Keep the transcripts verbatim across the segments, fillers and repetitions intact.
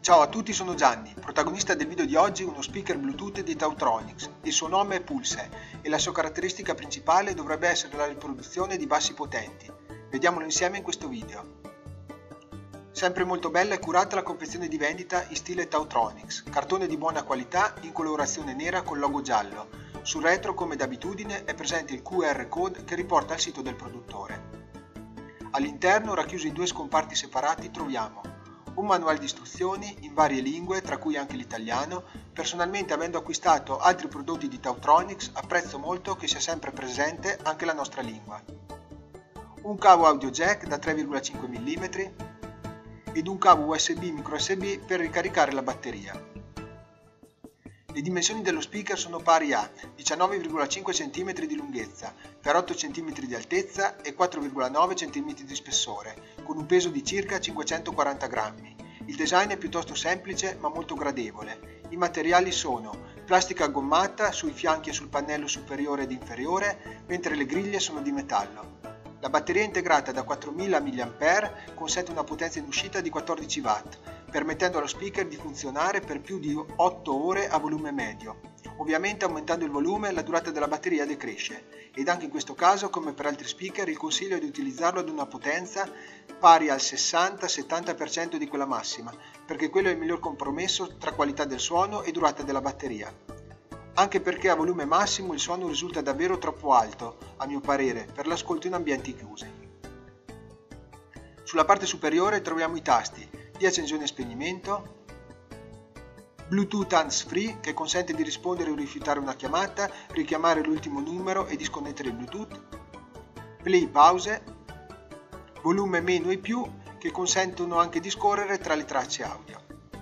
Ciao a tutti, sono Gianni, protagonista del video di oggi, uno speaker Bluetooth di Tautronix. Il suo nome è Pulse e la sua caratteristica principale dovrebbe essere la riproduzione di bassi potenti. Vediamolo insieme in questo video. Sempre molto bella e curata la confezione di vendita in stile Tautronix, cartone di buona qualità in colorazione nera con logo giallo. Sul retro, come d'abitudine, è presente il Q R code che riporta al sito del produttore. All'interno, racchiuso in due scomparti separati, troviamo un manuale di istruzioni in varie lingue, tra cui anche l'italiano. Personalmente, avendo acquistato altri prodotti di Tautronix, apprezzo molto che sia sempre presente anche la nostra lingua. Un cavo audio jack da tre virgola cinque millimetri ed un cavo U S B micro U S B per ricaricare la batteria. Le dimensioni dello speaker sono pari a diciannove virgola cinque centimetri di lunghezza per otto centimetri di altezza e quattro virgola nove centimetri di spessore, con un peso di circa cinquecentoquaranta grammi. Il design è piuttosto semplice ma molto gradevole. I materiali sono plastica gommata sui fianchi e sul pannello superiore ed inferiore, mentre le griglie sono di metallo. La batteria integrata da quattromila milliampere consente una potenza in uscita di quattordici watt, permettendo allo speaker di funzionare per più di otto ore a volume medio. Ovviamente, aumentando il volume, la durata della batteria decresce, ed anche in questo caso, come per altri speaker, il consiglio è di utilizzarlo ad una potenza pari al sessanta settanta per cento di quella massima, perché quello è il miglior compromesso tra qualità del suono e durata della batteria. Anche perché a volume massimo il suono risulta davvero troppo alto, a mio parere, per l'ascolto in ambienti chiusi. Sulla parte superiore troviamo i tasti di accensione e spegnimento, Bluetooth hands free che consente di rispondere o rifiutare una chiamata, richiamare l'ultimo numero e disconnettere il Bluetooth, play pause, volume meno e più che consentono anche di scorrere tra le tracce audio.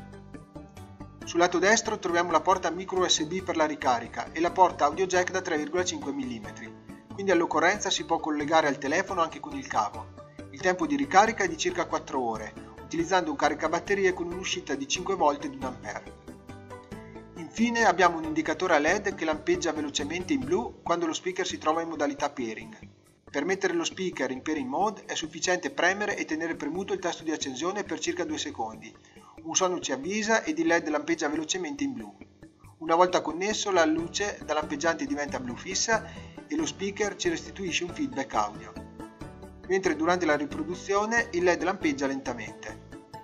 Sul lato destro troviamo la porta micro U S B per la ricarica e la porta audio jack da tre virgola cinque millimetri, quindi all'occorrenza si può collegare al telefono anche con il cavo. Il tempo di ricarica è di circa quattro ore, utilizzando un caricabatterie con un'uscita di cinque volt ed un ampere. Infine abbiamo un indicatore a L E D che lampeggia velocemente in blu quando lo speaker si trova in modalità pairing. Per mettere lo speaker in pairing mode è sufficiente premere e tenere premuto il tasto di accensione per circa due secondi. Un suono ci avvisa ed il L E D lampeggia velocemente in blu. Una volta connesso, la luce da lampeggiante diventa blu fissa e lo speaker ci restituisce un feedback audio, mentre durante la riproduzione il L E D lampeggia lentamente.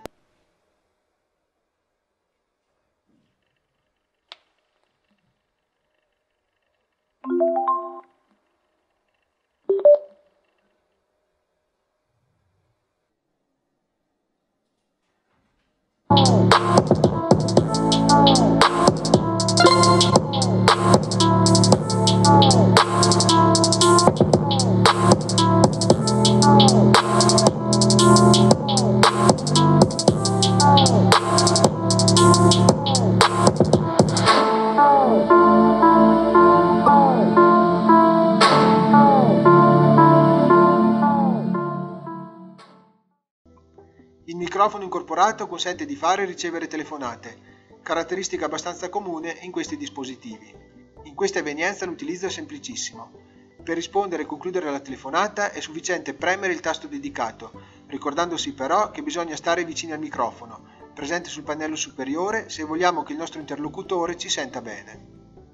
Il microfono incorporato consente di fare e ricevere telefonate, caratteristica abbastanza comune in questi dispositivi. In questa evenienza l'utilizzo è semplicissimo. Per rispondere e concludere la telefonata è sufficiente premere il tasto dedicato, ricordandosi però che bisogna stare vicini al microfono, presente sul pannello superiore, se vogliamo che il nostro interlocutore ci senta bene.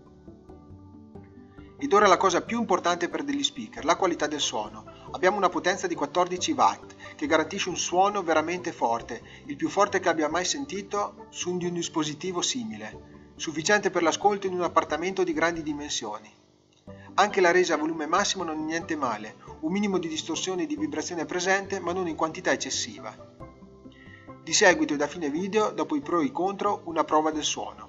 Ed ora la cosa più importante per degli speaker, la qualità del suono. Abbiamo una potenza di quattordici watt che garantisce un suono veramente forte, il più forte che abbia mai sentito su di un dispositivo simile, sufficiente per l'ascolto in un appartamento di grandi dimensioni. Anche la resa a volume massimo non è niente male, un minimo di distorsione e di vibrazione è presente ma non in quantità eccessiva. Di seguito e da fine video, dopo i pro e i contro, una prova del suono.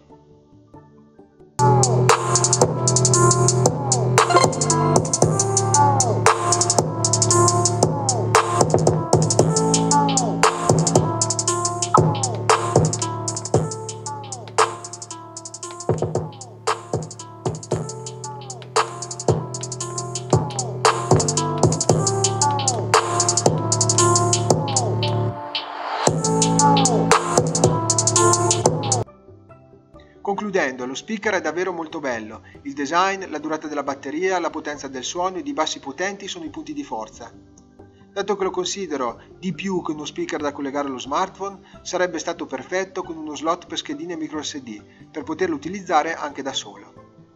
Concludendo, lo speaker è davvero molto bello, il design, la durata della batteria, la potenza del suono ed i bassi potenti sono i punti di forza. Dato che lo considero di più che uno speaker da collegare allo smartphone, sarebbe stato perfetto con uno slot per schedine micro S D per poterlo utilizzare anche da solo.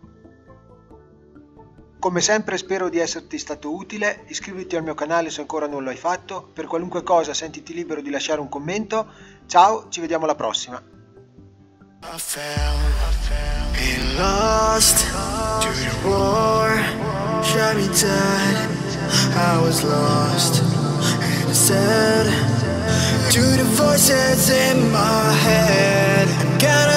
Come sempre spero di esserti stato utile, iscriviti al mio canale se ancora non lo hai fatto, per qualunque cosa sentiti libero di lasciare un commento. Ciao, ci vediamo alla prossima! I fell and lost to the war, shot me dead. I was lost and I said to the voices in my head, I gotta